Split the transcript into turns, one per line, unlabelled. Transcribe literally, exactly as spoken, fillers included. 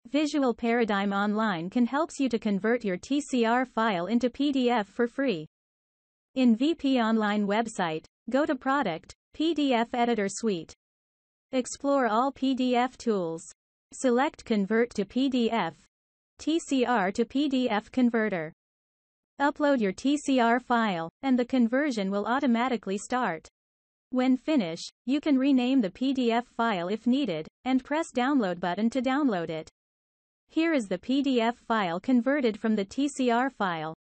Visual Paradigm Online can helps you to convert your T C R file into P D F for free. In V P Online website, go to Product, P D F Editor Suite. Explore all P D F tools. Select Convert to P D F. T C R to P D F Converter. Upload your T C R file, and the conversion will automatically start. When finish, you can rename the P D F file if needed, and press Download button to download it. Here is the P D F file converted from the T C R file.